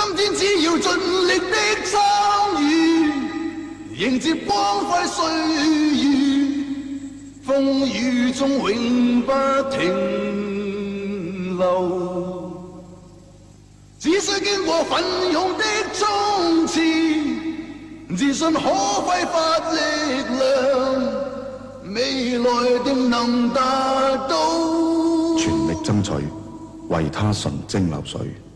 今天只要盡力的參與，迎接光輝歲月，風雨中永不停留。只需經過奮勇的衝刺，自信可揮發力量，未來定能達到。 全力爭取，為他純蒸餾水。